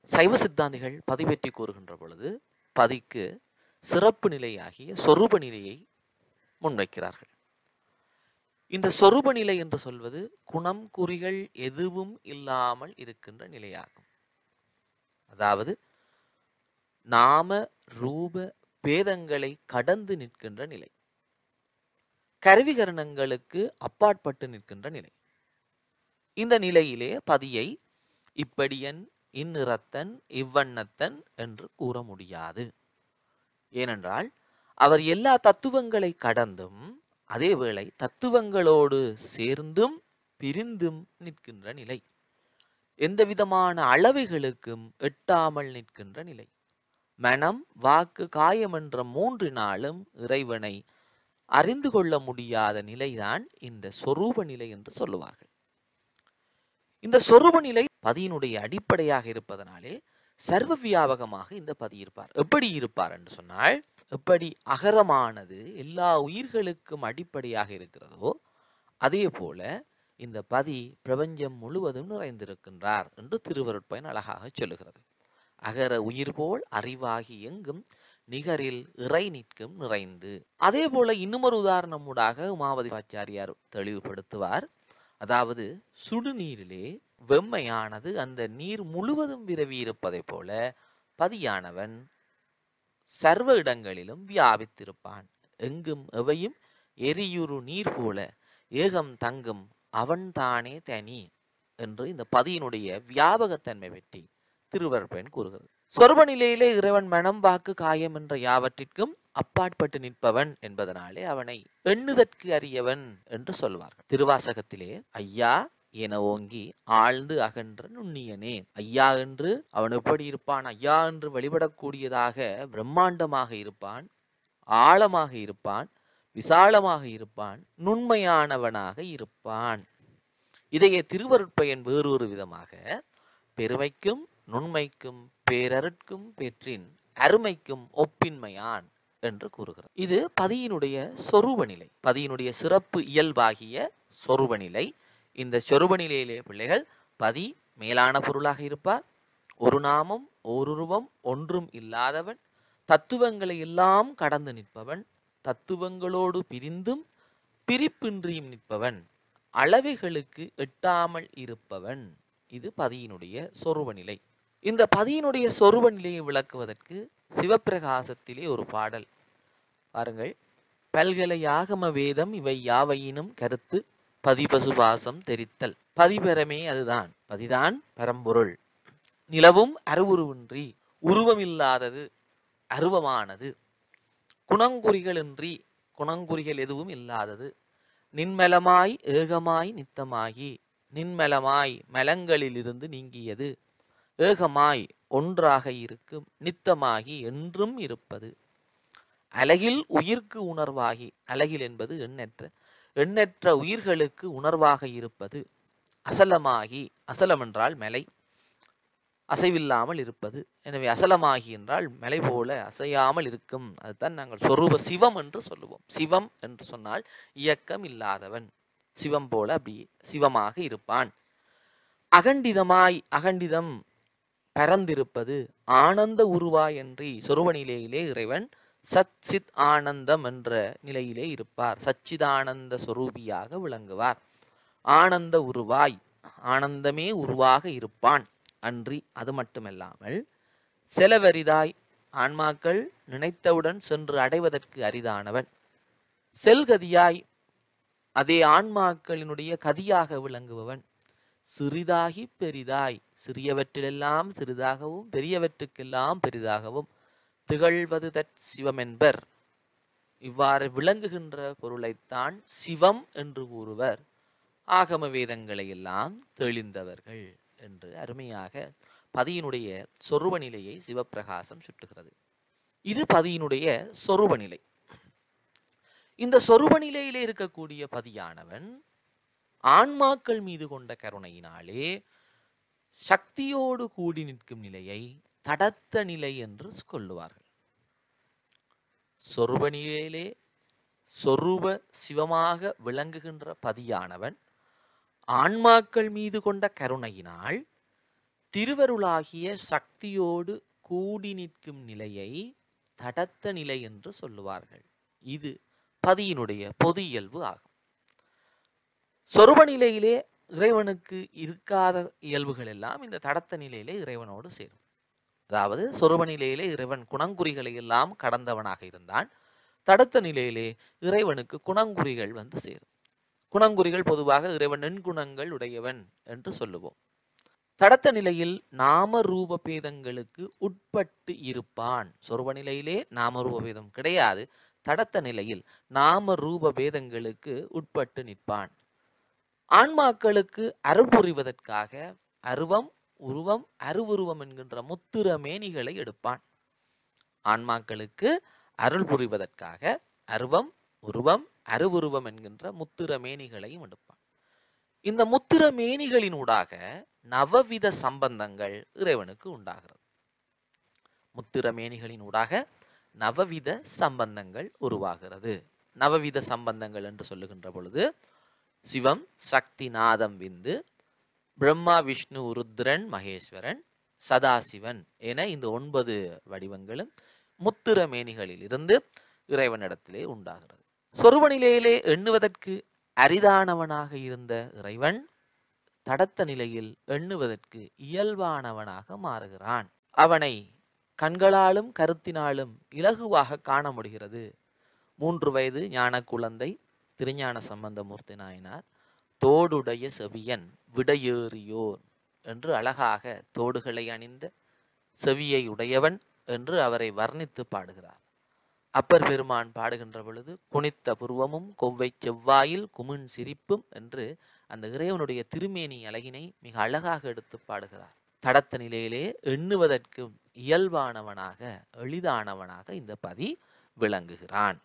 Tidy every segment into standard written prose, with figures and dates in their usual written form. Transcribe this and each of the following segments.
சைவ சித்தாந்திகள் பதி பற்றி கூறுகின்ற பொழுது பதிக்கு சிறப்பு நிலையாகிய சொரூப நிலையை முன்வைக்கிறார்கள். இந்த சொரூப நிலை என்று சொல்வது குணம் குறிகள் எதுவும் இல்லாமல் இருக்கின்ற நிலையாகும். அதாவது நாம ரூப பேதங்களை கடந்து நிற்கின்ற நிலை, கருவிகரணங்களுக்கு அப்பாற்பட்டு நிற்கின்ற நிலை. இந்த நிலையிலே பதியை இப்படியன் இந்நிறத்தன் இவ்வண்ணத்தன் என்று கூற முடியாது. ஏனென்றால் அவர் எல்லா தத்துவங்களை கடந்தும் அதேவேளை தத்துவங்களோடு சேர்ந்தும் பிரிந்தும் நிற்கின்ற நிலை, எந்த விதமான அளவைகளுக்கும் எட்டாமல் நிற்கின்ற நிலை. மனம் வாக்கு காயம் என்ற மூன்றினாலும் இறைவனை அறிந்து கொள்ள முடியாத நிலைதான் இந்த சொரூப நிலை என்று சொல்லுவார்கள். இந்த சொரூப நிலை பதியினுடைய அடிப்படையாக இருப்பதனாலே சர்வ வியாபகமாக இந்த பதி இருப்பார். எப்படி இருப்பார் என்று சொன்னால், எப்படி அகரமானது எல்லா உயிர்களுக்கும் அடிப்படையாக இருக்கிறதோ அதே போல இந்த பதி பிரபஞ்சம் முழுவதும் நிறைந்திருக்கின்றார் என்று திருவருட்பயன் அழகாக சொல்லுகிறது. அகர உயிர் போல் அறிவாகி எங்கும் நிகரில் இறை நிற்கும் நிறைந்து. அதே போல இன்னுமொரு உதாரணம் ஊடாக உமாபதி ஆச்சாரியார் தெளிவுபடுத்துவார். அதாவது சுடுநீரிலே வெம்மையானது அந்த நீர் முழுவதும் விரவி இருப்பதை போல பதியானவன் சர்வ இடங்களிலும் வியாபித்திருப்பான். எங்கும் எவையும் எரியுறு நீர் போல ஏகம் தங்கும் அவன் தானே தனி என்று இந்த பதியினுடைய வியாபகத்தன்மை பற்றி திருவருட்பயன் கூறுகிறது. சொர்ப நிலையிலே இறைவன் மனம் வாக்கு காயம் என்ற யாவற்றிற்கும் அப்பாற்பட்டு நிற்பவன் என்பதனாலே அவனை எண்ணுதற்கு அறியவன் என்று சொல்வார்கள். திருவாசகத்திலே ஐயா என ஓங்கி ஆழ்ந்து அகன்ற நுண்ணியனே, ஐயா என்று அவன் எப்படி இருப்பான்? ஐயா என்று வழிபடக்கூடியதாக பிரம்மாண்டமாக இருப்பான், ஆழமாக இருப்பான், விசாலமாக இருப்பான், நுண்மையானவனாக இருப்பான். இதையே திருவருட்பயன் வேறொரு விதமாக பெருமைக்கும் நுண்மைக்கும் பேரருட்கும் பெற்றின் அருமைக்கும் ஒப்பின்மையான் என்று கூறுகிறார். இது பதியினுடைய சொரூப நிலை, பதியினுடைய சிறப்பு இயல்பாகிய சொரூப நிலை. இந்த சொரூப நிலையிலே பிள்ளைகள் பதி மேலான பொருளாக இருப்பார். ஒரு நாமம் ஓருருவம் ஒன்றும் இல்லாதவன், தத்துவங்களை எல்லாம் கடந்து நிற்பவன், தத்துவங்களோடு பிரிந்தும் பிரிப்பின்றியும் நிற்பவன், அளவைகளுக்கு எட்டாமல் இருப்பவன். இது பதியினுடைய சொரூப நிலை. இந்த பதியினுடைய சொரூப நிலையை விளக்குவதற்கு சிவப்பிரகாசத்திலே ஒரு பாடல் பாருங்கள். பல்கலை ஆகம வேதம் இவை யாவையினும் கருத்து பதிபசுபாசம் தெரித்தல். பதிபெறமே அதுதான், பதிதான் பரம்பொருள். நிலவும் அருவுருவின்றி உருவமில்லாதது அருவமானது, குணங்குறிகளின்றி குணங்குறிகள் எதுவும் இல்லாதது, நின்மலமாய் ஏகமாய் நித்தமாகி நின்மலமாய் மலங்களிலிருந்து நீங்கியது, ஏகமாய் ஒன்றாக இருக்கும் நித்தமாகி என்றும் இருப்பது, அலகில் உயிர்க்கு உணர்வாகி, அலகில் என்பது எண்ணற்ற, எண்ணற்ற உயிர்களுக்கு உணர்வாக இருப்பது, அசலமாகி, அசலம் என்றால் மலை, அசைவில்லாமல் இருப்பது. எனவே அசலமாகி என்றால் மலை போல அசையாமல் இருக்கும். அதுதான் நாங்கள் சொரூப சிவம் என்று சொல்லுவோம். சிவம் என்று சொன்னால் இயக்கம் இல்லாதவன், சிவம் போல அப்படி சிவமாக இருப்பான். அகண்டிதமாய், அகண்டிதம் பரந்திருப்பது, ஆனந்த உருவாய் என்று சொருப நிலையிலே இறைவன் சத் சித் ஆனந்தம் என்ற நிலையிலே இருப்பார். சச்சிதானந்த சொரூபியாக விளங்குவார். ஆனந்த உருவாய், ஆனந்தமே உருவாக இருப்பான். அன்றி அது மட்டுமல்லாமல் செலவரிதாய், ஆன்மாக்கள் நினைத்தவுடன் சென்று அடைவதற்கு அரிதானவன். செல்கதியாய், அதே ஆன்மாக்களினுடைய கதியாக விளங்குபவன். சிறிதாகி பெரிதாய், சிறியவற்றிலெல்லாம் சிறிதாகவும் பெரியவற்றுக்கெல்லாம் பெரிதாகவும் திகழ்வது தற் சிவமென்பர். இவ்வாறு விளங்குகின்ற பொருளைத்தான் சிவம் என்று கூறுவர் ஆகம வேதங்களை எல்லாம் தெளிந்தவர்கள் என்று அருமையாக பதியினுடைய சொருப நிலையை சிவப்பிரகாசம் சுட்டுகிறது. இது பதியினுடைய சொருப நிலை. இந்த சொருப நிலையிலே இருக்கக்கூடிய பதியானவன் ஆன்மாக்கள் மீது கொண்ட கருணையினாலே சக்தியோடு கூடி நிற்கும் நிலையை தடத்த நிலை என்று சொல்லுவார்கள். சொருப நிலையிலே சொரூப சிவமாக விளங்குகின்ற பதியானவன் ஆன்மாக்கள் மீது கொண்ட கருணையினால் திருவருளாகிய சக்தியோடு கூடி நிற்கும் நிலையை தடத்த நிலை என்று சொல்லுவார்கள். இது பதியினுடைய பொது இயல்பு ஆகும். சொருப நிலையிலே இறைவனுக்கு இருக்காத இயல்புகள் எல்லாம் இந்த தடத்த நிலையிலே இறைவனோடு சேரும். அதாவது சொருப நிலையிலே இறைவன் குணங்குறிகளை எல்லாம் கடந்தவனாக இருந்தான். தடத்த நிலையிலே இறைவனுக்கு குணங்குறிகள் வந்து சேரும். குணங்குறிகள் பொதுவாக இறைவன் நெண்குணங்கள் உடையவன் என்று சொல்லுவோம். தடத்த நிலையில் நாம ரூப பேதங்களுக்கு உட்பட்டு இருப்பான். சொருப நிலையிலே நாம ரூப பேதம் கிடையாது. தடத்த நிலையில் நாம ரூப பேதங்களுக்கு உட்பட்டு நிற்பான். ஆன்மாக்களுக்கு அருள் புரிவதற்காக அருவம் உருவம் அருவுருவம் என்கின்ற முத்திர மேனிகளை எடுப்பான். ஆன்மாக்களுக்கு அருள் புரிவதற்காக அருவம் உருவம் அருவுருவம் என்கின்ற முத்திர மேனிகளையும் எடுப்பான். இந்த முத்திர மேனிகளினூடாக நவவித சம்பந்தங்கள் இறைவனுக்கு உண்டாகிறது. முத்திர மேனிகளினூடாக நவவித சம்பந்தங்கள் உருவாகிறது. நவவித சம்பந்தங்கள் என்று சொல்லுகின்ற பொழுது சிவம் சக்தி நாதம் விந்து பிரம்மா விஷ்ணு ருத்ரன் மகேஸ்வரன் சதாசிவன் என இந்த 9 வடிவங்களும் முத்திர மேனிகளில் இருந்து இறைவனிடத்திலே உண்டாகிறது. சொருப நிலையிலே எண்ணுவதற்கு அரிதானவனாக இருந்த இறைவன் தடத்த நிலையில் எண்ணுவதற்கு இயல்பானவனாக மாறுகிறான். அவனை கண்களாலும் கருத்தினாலும் இலகுவாக காண முடிகிறது. 3 வயது ஞான குழந்தை திருஞான சம்பந்தமூர்த்தி நாயனார் தோடுடைய செவியன் விடையேறியோர் என்று அழகாக தோடுகளை அணிந்த செவியை உடையவன் என்று அவரை வர்ணித்து பாடுகிறார். அப்பர் பெருமான் பாடுகின்ற பொழுது குனித்த புருவமும் கொவ்வை செவ்வாயில் குமின் சிரிப்பும் என்று அந்த இறைவனுடைய திருமேனி அழகினை மிக அழகாக எடுத்து பாடுகிறார். தடத்த நிலையிலே எண்ணுவதற்கு இயல்பானவனாக எளிதானவனாக இந்த பதி விளங்குகிறான்.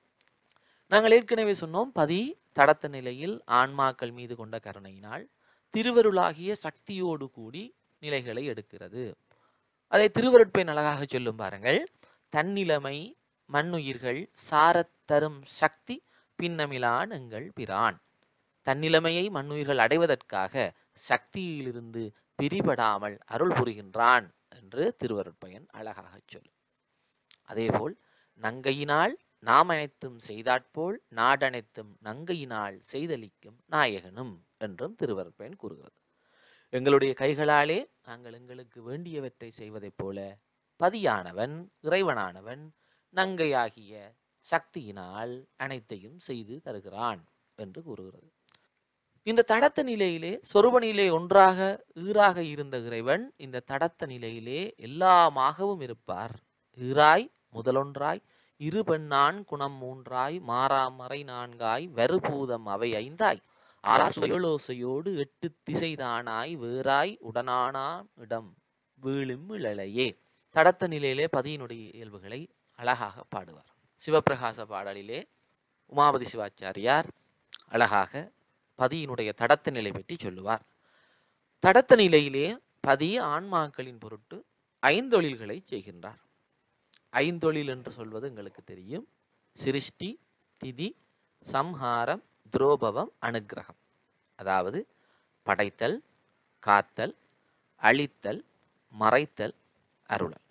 நாங்கள் ஏற்கனவே சொன்னோம், பதி தடத்த நிலையில் ஆன்மாக்கள் மீது கொண்ட கருணையினால் திருவருளாகிய சக்தியோடு கூடி நிலைகளை எடுக்கிறது. அதை திருவருட்பெண் அழகாக சொல்லும் பாருங்கள். தன்னிலைமை மண்ணுயிர்கள் சாரத்தரும் சக்தி பின்னமிலான் எங்கள் பிரான். தன்னிலைமையை மண்ணுயிர்கள் அடைவதற்காக சக்தியிலிருந்து பிரிபடாமல் அருள் புரிகின்றான் என்று திருவருட்பயன் அழகாக சொல்லும். அதேபோல் நங்கையினால் நாம் அனைத்தும் செய்தாற்போல் நாடனைத்தும் நங்கையினால் செய்தளிக்கும் நாயகனும் என்றும் திருவருட்பயன் கூறுகிறது. எங்களுடைய கைகளாலே நாங்கள் எங்களுக்கு வேண்டியவற்றை செய்வதைப் போல பதியானவன் இறைவனானவன் நங்கையாகிய சக்தியினால் அனைத்தையும் செய்து தருகிறான் என்று கூறுகிறது. இந்த தடத்த நிலையிலே சொருப நிலை ஒன்றாக ஈறாக இருந்த இறைவன் இந்த தடத்த நிலையிலே எல்லாமாகவும் இருப்பார். ஈறாய் முதலொன்றாய் இரு பெண்ணான் குணம் 3ஆய் மாறாமறை 4ஆய் வருபூதம் அவை 5ஆய் ஆரோசையோடு 8 திசைதானாய் வேறாய் உடனானாம் இடம் வீழும் இழலையே. தடத்த நிலையிலே பதியினுடைய இயல்புகளை அழகாக பாடுவார். சிவப்பிரகாச பாடலிலே உமாபதி சிவாச்சாரியார் அழகாக பதியினுடைய தடத்த நிலை பற்றி சொல்லுவார். தடத்த நிலையிலே பதி ஆன்மாக்களின் பொருட்டு 5 தொழில்களை செய்கின்றார். 5 தொழில் என்று சொல்வது உங்களுக்கு தெரியும். சிருஷ்டி திதி சம்ஹாரம் துரோபவம் அனுக்கிரகம். அதாவது படைத்தல் காத்தல் அழித்தல் மறைத்தல் அருளல்.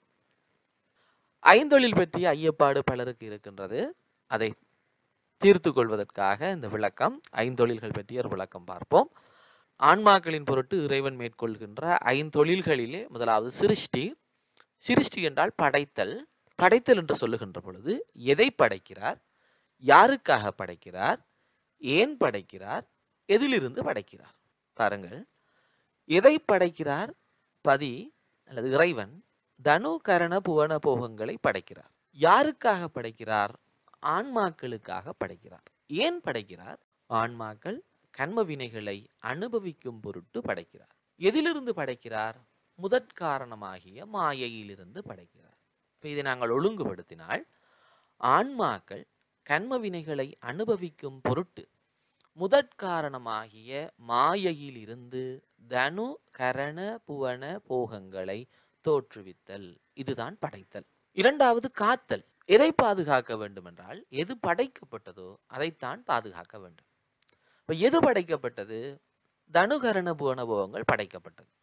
5 தொழில் பற்றிய ஐயப்பாடு பலருக்கு இருக்கின்றது. அதை தீர்த்து கொள்வதற்காக இந்த விளக்கம் 5 தொழில்கள் பற்றிய ஒரு விளக்கம் பார்ப்போம். ஆன்மாக்களின் பொருட்டு இறைவன் மேற்கொள்கின்ற 5 தொழில்களிலே முதலாவது சிருஷ்டி. சிருஷ்டி என்றால் படைத்தல். படைத்தல் என்று சொல்லுகின்ற பொழுது எதை படைக்கிறார், யாருக்காக படைக்கிறார், ஏன் படைக்கிறார், எதிலிருந்து படைக்கிறார். பாருங்கள், எதை படைக்கிறார்? பதி அல்லது இறைவன் தனு கரண புவன போகங்களை படைக்கிறார். யாருக்காக படைக்கிறார்? ஆன்மாக்களுக்காக படைக்கிறார். ஏன் படைக்கிறார்? ஆன்மாக்கள் கண்ம வினைகளை அனுபவிக்கும் பொருட்டு படைக்கிறார். எதிலிருந்து படைக்கிறார்? முதற்காரணமாகிய மாயையிலிருந்து படைக்கிறார். இதை நாங்கள் ஒழுங்குபடுத்தினால் ஆன்மாக்கள் கண்ம வினைகளை அனுபவிக்கும் பொருட்டு முதற்காரணமாகிய மாயையிலிருந்து தனு கரண புவன போகங்களை தோற்றுவித்தல், இதுதான் படைத்தல். இரண்டாவது காத்தல். எதை பாதுகாக்க வேண்டும் என்றால் எது படைக்கப்பட்டதோ அதைத்தான் பாதுகாக்க வேண்டும். இப்ப எது படைக்கப்பட்டது? தனுகரண புவன போகங்கள் படைக்கப்பட்டது.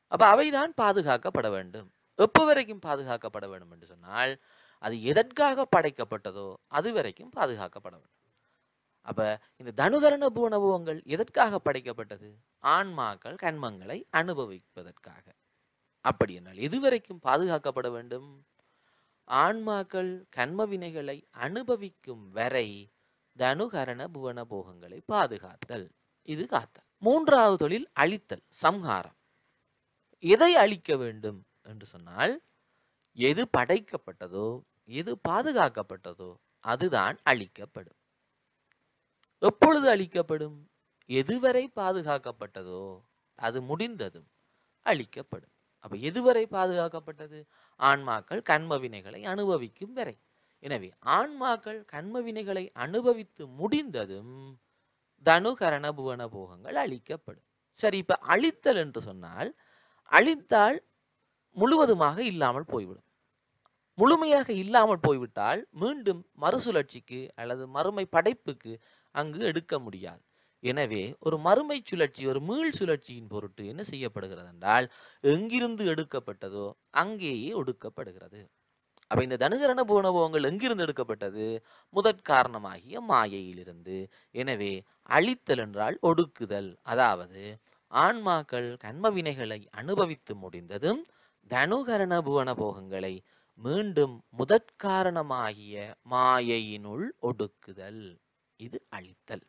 அப்ப அவைதான் பாதுகாக்கப்பட வேண்டும். எப்ப வரைக்கும் பாதுகாக்கப்பட வேண்டும் என்று சொன்னால், அது எதற்காக படைக்கப்பட்டதோ அது வரைக்கும் பாதுகாக்கப்பட வேண்டும். அப்ப இந்த தனுகரண பூணபவங்கள் எதற்காக படைக்கப்பட்டது? ஆன்மாக்கள் கன்மங்களை அனுபவிப்பதற்காக. அப்படி என்றால் எதுவரைக்கும் பாதுகாக்கப்பட வேண்டும்? ஆன்மாக்கள் கன்ம வினைகளை அனுபவிக்கும் வரை தனுகரண புவன போகங்களை பாதுகாத்தல். இது காத்தல். மூன்றாவது தொழில் அழித்தல், சம்ஹாரம். எதை அழிக்க வேண்டும் என்று சொன்னால், எது படைக்கப்பட்டதோ எது பாதுகாக்கப்பட்டதோ அதுதான் அழிக்கப்படும். எப்பொழுது அழிக்கப்படும்? எதுவரை பாதுகாக்கப்பட்டதோ அது முடிந்ததும் அழிக்கப்படும். அப்ப எதுவரை பாதுகாக்கப்பட்டது? ஆன்மாக்கள் கன்ம வினைகளை அனுபவிக்கும் வரை. எனவே ஆன்மாக்கள் கன்ம வினைகளை அனுபவித்து முடிந்ததும் தனுகரண புவன போகங்கள் அழிக்கப்படும். சரி, இப்ப அழித்தல் என்று சொன்னால், அழித்தால் முழுவதுமாக இல்லாமல் போய்விடும். முழுமையாக இல்லாமல் போய்விட்டால் மீண்டும் மறுசுழற்சிக்கு அல்லது மறுமை படைப்புக்கு அங்கு எடுக்க முடியாது. எனவே ஒரு மறுமை சுழற்சி, ஒரு மீள் சுழற்சியின் பொருட்டு என்ன செய்யப்படுகிறது என்றால், எங்கிருந்து எடுக்கப்பட்டதோ அங்கேயே ஒடுக்கப்படுகிறது. அப்ப இந்த தனுகரண புவனபோகங்கள் எங்கிருந்து எடுக்கப்பட்டது? முதற் காரணமாகிய மாயையிலிருந்து. எனவே அழித்தல் என்றால் ஒடுக்குதல். அதாவது ஆன்மாக்கள் கன்ம வினைகளை அனுபவித்து முடிந்ததும் தனுகரண புவன போகங்களை மீண்டும் முதற்காரணமாகிய மாயையினுள் ஒடுக்குதல். இது அழித்தல்.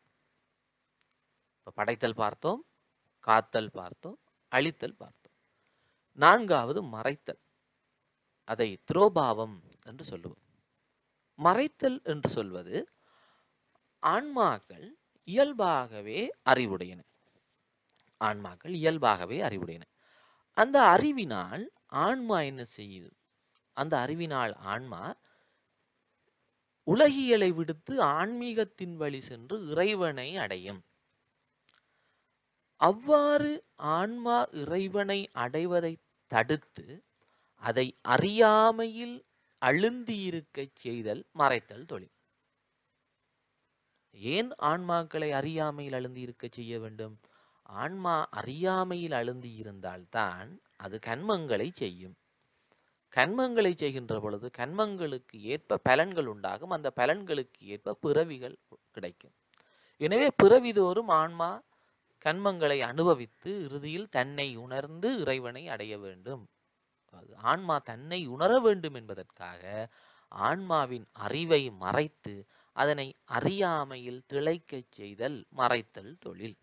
இப்ப படைத்தல் பார்த்தோம், காத்தல் பார்த்தோம், அழித்தல் பார்த்தோம். நான்காவது மறைத்தல். அதை துரோபாவம் என்று சொல்லுவோம். மறைத்தல் என்று சொல்வது, ஆன்மாக்கள் இயல்பாகவே அறிவுடையன. ஆன்மாக்கள் இயல்பாகவே அறிவுடையன. அந்த அறிவினால் ஆன்மா என்ன செய்யுது? அந்த அறிவினால் ஆன்மா உலகியலை விடுத்து ஆன்மீகத்தின் வழி சென்று இறைவனை அடையும். அவ்வாறு ஆன்மா இறைவனை அடைவதை தடுத்து அதை அறியாமையில் அழுந்தியிருக்க செய்தல் மறைத்தல் தொழில். ஏன் ஆன்மாக்களை அறியாமையில் அழுந்தி இருக்க செய்ய வேண்டும்? ஆன்மா அறியாமையில் அழுந்தி இருந்தால்தான் அது கன்மங்களை செய்யும். கன்மங்களை செய்கின்ற பொழுது கன்மங்களுக்கு ஏற்ப பலன்கள் உண்டாகும். அந்த பலன்களுக்கு ஏற்ப பிறவிகள் கிடைக்கும். எனவே பிறவிதோறும் ஆன்மா கன்மங்களை அனுபவித்து இறுதியில் தன்னை உணர்ந்து இறைவனை அடைய வேண்டும். ஆன்மா தன்னை உணர வேண்டும் என்பதற்காக ஆன்மாவின் அறிவை மறைத்து அதனை அறியாமையில் திளைக்கச் செய்தல் மறைத்தல் தொழில்.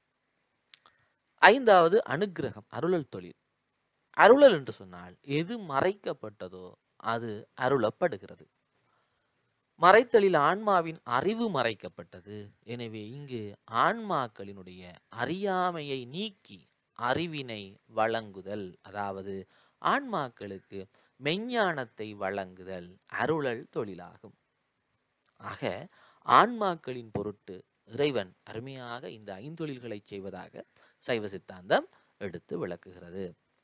ஐந்தாவது அனுக்கிரகம், அருளல் தொழில். அருளல் என்று சொன்னால் எது மறைக்கப்பட்டதோ அது அருளப்படுகிறது. மறைத்தலில் ஆன்மாவின் அறிவு மறைக்கப்பட்டது. எனவே இங்கு ஆன்மாக்களினுடைய அறியாமையை நீக்கி அறிவினை வழங்குதல், அதாவது ஆன்மாக்களுக்கு மெஞ்ஞானத்தை வழங்குதல் அருளல் தொழிலாகும். ஆக ஆன்மாக்களின் பொருட்டு இறைவன் அருமையாக இந்த ஐந்தொழில்களை செய்வதாக சைவ சித்தாந்தம் எடுத்து விளக்குகிறது.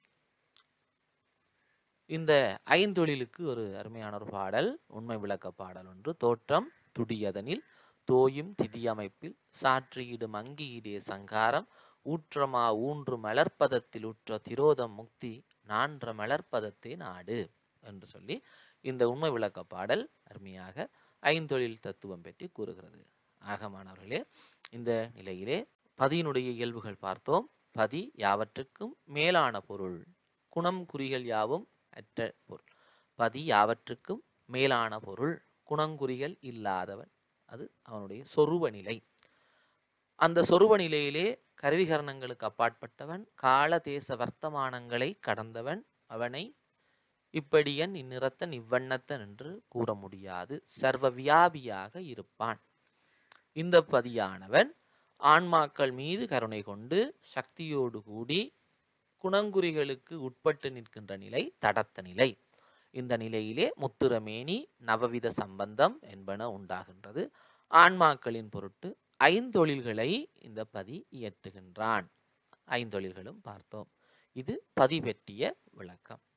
இந்த ஐந்தொழிலுக்கு ஒரு அருமையான ஒரு பாடல், உண்மை விளக்க பாடல் ஒன்று. தோற்றம் துடியதனில் தோயும் திதியமைப்பில் சாற்றியிடும் அங்கியிடே சங்காரம் ஊற்றமா ஊன்று மலர்ப்பதத்தில் உற்ற திரோதம் முக்தி நான்ற மலர்ப்பதத்தை நாடு என்று சொல்லி இந்த உண்மை விளக்க பாடல் அருமையாக ஐந்தொழில் தத்துவம் பற்றி கூறுகிறது. ஆகமானவர்களே, இந்த நிலையிலே பதியினுடைய இயல்புகள் பார்த்தோம். பதி யாவற்றுக்கும் மேலான பொருள், குணம் குறிகள் யாவும் அற்ற பொருள். பதி யாவற்றுக்கும் மேலான பொருள், குணங்குறிகள் இல்லாதவன், அது அவனுடைய சொருப நிலை. அந்த சொருப நிலையிலே கருவிகரணங்களுக்கு அப்பாற்பட்டவன், கால தேச வர்த்தமானங்களை கடந்தவன். அவனை இப்படியன் இந்நிறத்தன் இவ்வண்ணத்தன் என்று கூற முடியாது. சர்வ வியாபியாக இருப்பான். இந்த பதியானவன் ஆன்மாக்கள் மீது கருணை கொண்டு சக்தியோடு கூடி குணங்குறிகளுக்கு உட்பட்டு நிற்கின்ற நிலை தடத்த நிலை. இந்த நிலையிலே முத்துரமேனி நவவித சம்பந்தம் என்பன உண்டாகின்றது. ஆன்மாக்களின் பொருட்டு ஐந்தொழில்களை இந்த பதி இயற்றுகின்றான். ஐந்தொழில்களும் பார்த்தோம். இது பதி பற்றிய விளக்கம்.